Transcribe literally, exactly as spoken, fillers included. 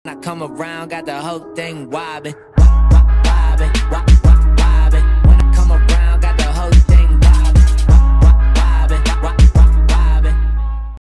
I come around, got the whole thing wobbin'.